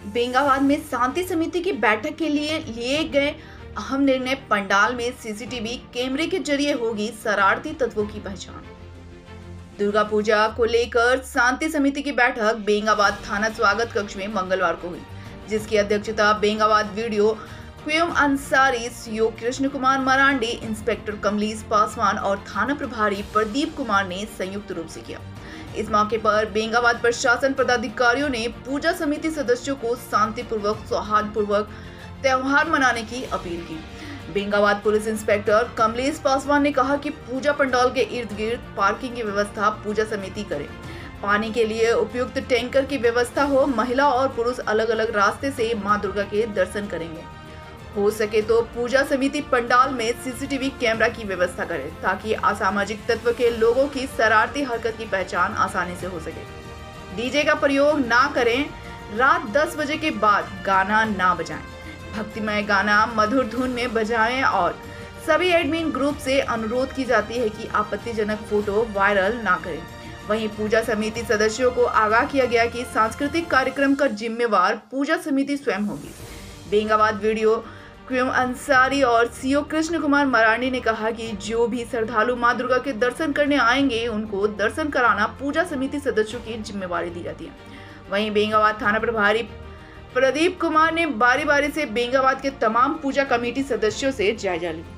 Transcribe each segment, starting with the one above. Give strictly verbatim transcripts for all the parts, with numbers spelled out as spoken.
बेंगाबाद में शांति समिति की बैठक के लिए लिए गए अहम निर्णय। पंडाल में सीसीटीवी कैमरे के जरिए होगी शरारती तत्वों की पहचान। दुर्गा पूजा को लेकर शांति समिति की बैठक बेंगाबाद थाना स्वागत कक्ष में मंगलवार को हुई, जिसकी अध्यक्षता Bengabad BDO QM Ansari, CO Krishna Kumar Marandi, inspector Kamlesh Paswan और थाना प्रभारी प्रदीप कुमार ने संयुक्त रूप से किया। इस मौके पर बेंगाबाद प्रशासन पदाधिकारियों ने पूजा समिति सदस्यों को शांतिपूर्वक सौहार्दपूर्वक त्योहार मनाने की अपील की। बेंगाबाद पुलिस इंस्पेक्टर कमलेश पासवान ने कहा कि पूजा पंडाल के इर्द गिर्द पार्किंग की व्यवस्था पूजा समिति करे, पानी के लिए उपयुक्त टैंकर की व्यवस्था हो, महिला और पुरुष अलग अलग रास्ते से मां दुर्गा के दर्शन करेंगे। हो सके तो पूजा समिति पंडाल में सीसीटीवी कैमरा की व्यवस्था करे, ताकि असामाजिक तत्व के लोगों की शरारती हरकत की पहचान आसानी से हो सके। डीजे का प्रयोग ना करें, रात दस बजे के बाद गाना ना बजाएं, भक्तिमय गाना मधुर धुन में बजाएं और सभी एडमिन ग्रुप से अनुरोध की जाती है कि आपत्तिजनक फोटो वायरल ना करें। वहीं पूजा समिति सदस्यों को आगाह किया गया कि सांस्कृतिक कार्यक्रम का जिम्मेवार पूजा समिति स्वयं होगी। बेंगाबाद वीडियो क्यूएम अंसारी और सीओ कृष्ण कुमार मरांडी ने कहा कि जो भी श्रद्धालु मां दुर्गा के दर्शन करने आएंगे, उनको दर्शन कराना पूजा समिति सदस्यों की जिम्मेवारी दी जाती है। वहीं बेंगाबाद थाना प्रभारी प्रदीप कुमार ने बारी बारी से बेंगाबाद के तमाम पूजा कमेटी सदस्यों से जायजा लिया।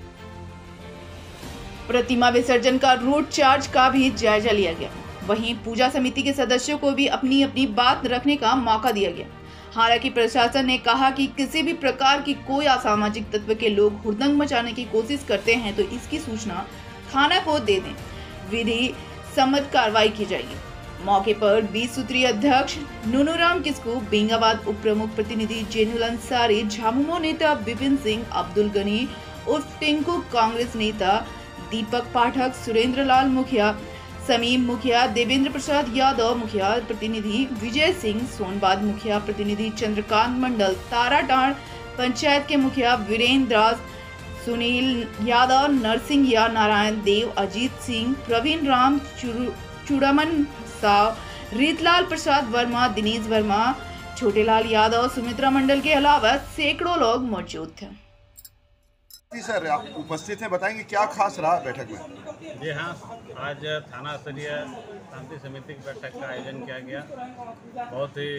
प्रतिमा विसर्जन का रूट चार्ज का भी जायजा लिया गया। वहीं पूजा समिति के सदस्यों को भी अपनी अपनी बात रखने का मौका दिया गया। हालांकि प्रशासन ने कहा कि किसी भी प्रकार की कोई असामाजिक तत्व के लोग हुड़दंग मचाने की कोशिश करते हैं तो इसकी सूचना थाना को दे दें, विधि सम्मत कार्रवाई की जाएगी। मौके पर बीस सूत्रीय अध्यक्ष नूनूराम किस्कू, बेंगाबाद उप प्रमुख प्रतिनिधि जेनुल अंसारी, झामुमो नेता विपिन सिंह, अब्दुल गनी उर्फ टिंकू, कांग्रेस नेता दीपक पाठक, सुरेंद्र लाल मुखिया, समीम मुखिया, देवेंद्र प्रसाद यादव मुखिया प्रतिनिधि, विजय सिंह सोनबाद मुखिया प्रतिनिधि, चंद्रकांत मंडल, ताराटाड़ पंचायत के मुखिया वीरेंद्र दास, सुनील यादव, नरसिंह नारायण देव, अजीत सिंह, प्रवीण राम, चूड़ामन साव, रीतलाल प्रसाद वर्मा, दिनेश वर्मा, छोटेलाल यादव, सुमित्रा मंडल के अलावा सैकड़ों लोग मौजूद थे। जी सर, आप उपस्थित हैं, बताएंगे क्या खास रहा बैठक में? जी हाँ, आज थाना स्तरीय शांति समिति की बैठक का आयोजन किया गया। बहुत ही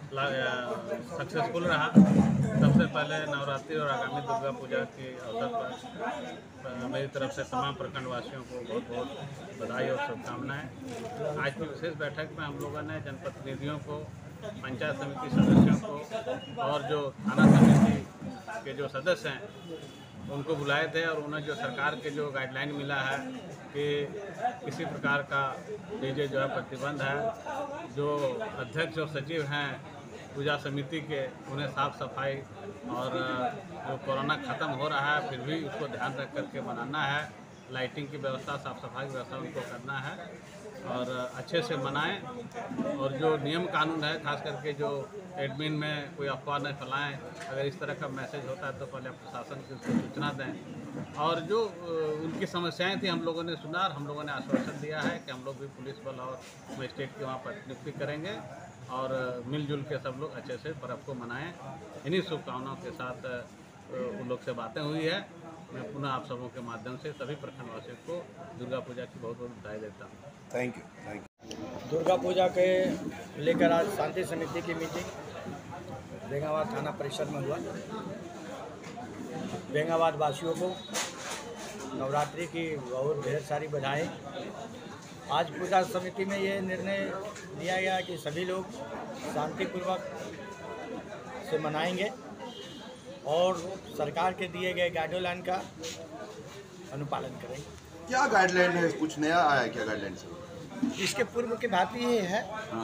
सक्सेसफुल रहा। सबसे पहले नवरात्रि और आगामी दुर्गा पूजा के अवसर पर मेरी तरफ से तमाम प्रखंड वासियों को बहुत बहुत बधाई और शुभकामनाएं। आज की विशेष बैठक में हम लोगों ने जनप्रतिनिधियों को, पंचायत समिति सदस्यों को और जो थाना समिति के जो सदस्य हैं उनको बुलाए थे और उन्हें जो सरकार के जो गाइडलाइन मिला है कि किसी प्रकार का डीजे जो है प्रतिबंध है। जो अध्यक्ष और सचिव हैं पूजा समिति के, उन्हें साफ सफाई और जो कोरोना ख़त्म हो रहा है फिर भी उसको ध्यान रख करके मनाना है। लाइटिंग की व्यवस्था, साफ सफाई की व्यवस्था उनको करना है और अच्छे से मनाएं। और जो नियम कानून है, खास करके जो एडमिन में कोई अफवाह न फैलाएं। अगर इस तरह का मैसेज होता है तो पहले प्रशासन को सूचना दें। और जो उनकी समस्याएं थी हम लोगों ने सुना और हम लोगों ने आश्वासन दिया है कि हम लोग भी पुलिस बल और मजिस्ट्रेट की वहाँ पर नियुक्ति करेंगे और मिलजुल के सब लोग अच्छे से पर्व को मनाएं। इन्हीं शुभकामनाओं के साथ उन लोग से बातें हुई है। मैं पुनः आप सबों के माध्यम से सभी प्रखंडवासियों को दुर्गा पूजा की बहुत बहुत बधाई देता हूँ। Thank you thank you. Durga Puja के लेकर आज शांति समिति की मीटिंग बेंगाबाद थाना परिसर में हुआ। बेंगाबाद वासियों को नवरात्रि की बहुत ढेर सारी बधाई। आज पूजा समिति में ये निर्णय लिया गया कि सभी लोग शांतिपूर्वक से मनाएंगे और सरकार के दिए गए गाइडलाइन का अनुपालन करेंगे। क्या गाइडलाइन है? कुछ नया आया है क्या गाइडलाइन से? इसके पूर्व की भांति ही है। हाँ।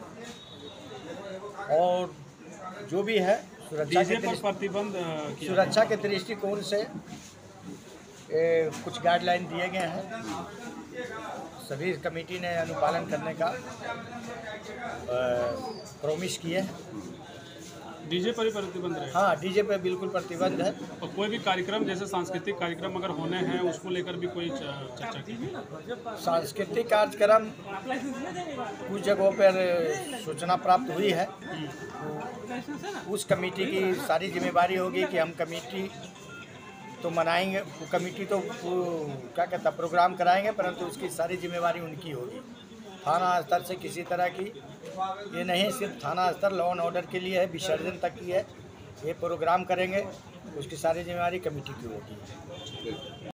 और जो भी है सुरक्षा के प्रतिबंध सुरक्षा के दृष्टिकोण से ए, कुछ गाइडलाइन दिए गए हैं। सभी कमेटी ने अनुपालन करने का प्रॉमिस किए हैं। डीजे पर ही प्रतिबंध रहे। हाँ, डीजे पे बिल्कुल प्रतिबंध है। और कोई भी कार्यक्रम जैसे सांस्कृतिक कार्यक्रम अगर होने हैं उसको लेकर भी कोई च- चर्चा की? सांस्कृतिक कार्यक्रम कुछ जगहों पर सूचना प्राप्त हुई है। उस कमेटी की सारी जिम्मेदारी होगी कि हम कमेटी तो मनाएंगे, वो कमेटी तो वो क्या कहता है प्रोग्राम कराएंगे, परंतु उसकी सारी जिम्मेदारी उनकी होगी। थाना स्तर से किसी तरह की ये नहीं, सिर्फ थाना स्तर लॉ एंड ऑर्डर के लिए है, विसर्जन तक की है। ये प्रोग्राम करेंगे, उसकी सारी जिम्मेदारी कमेटी की होगी।